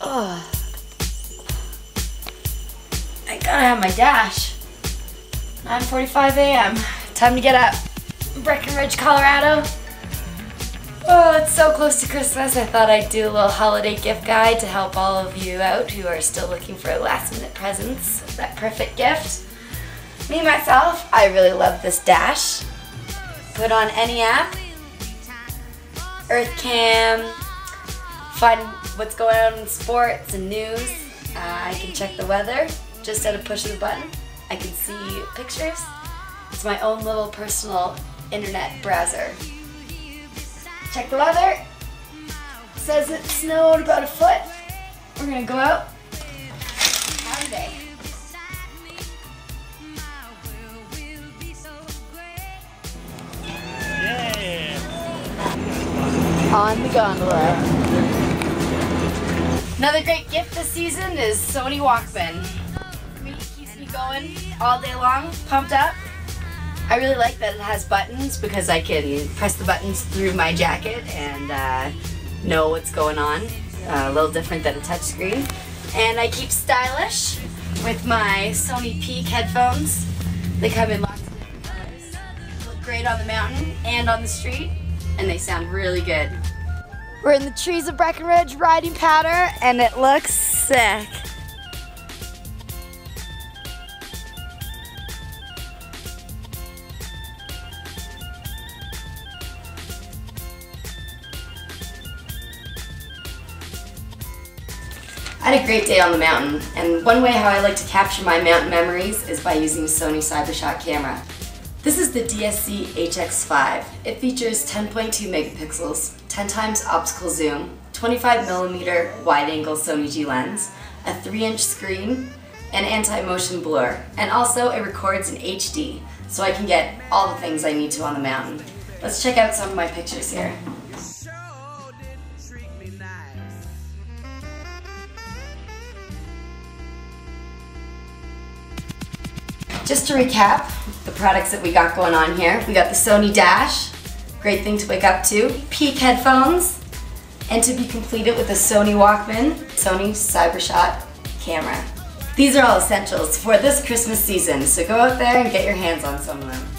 Oh, I gotta have my dash. 9:45 a.m. Time to get up. Breckenridge, Colorado. Oh, it's so close to Christmas. I thought I'd do a little holiday gift guide to help all of you out who are still looking for last-minute presents. That perfect gift. Me, myself, I really love this dash. Put on any app. Earthcam. Find what's going on in sports and news. I can check the weather just at a push of a button. I can see pictures. It's my own little personal internet browser. Check the weather. It says it snowed about a foot. We're gonna go out. Have a day. Yeah. On the gondola. Another great gift this season is Sony Walkman. It keeps me going all day long, pumped up. I really like that it has buttons because I can press the buttons through my jacket and know what's going on. A little different than a touchscreen. And I keep stylish with my Sony Peak headphones. They come in lots of different colors. Look great on the mountain and on the street, and they sound really good. We're in the trees of Breckenridge riding powder, and it looks sick. I had a great day on the mountain, and one way how I like to capture my mountain memories is by using a Sony CyberShot camera. This is the DSC HX5. It features 10.2 megapixels, 10 times optical zoom, 25mm wide-angle Sony G lens, a 3-inch screen, and anti-motion blur, and also it records in HD, so I can get all the things I need to on the mountain. Let's check out some of my pictures here. Just to recap the products that we got going on here, we got the Sony Dash, great thing to wake up to, Peak headphones, and to be completed with a Sony Walkman, Sony CyberShot camera. These are all essentials for this Christmas season, so go out there and get your hands on some of them.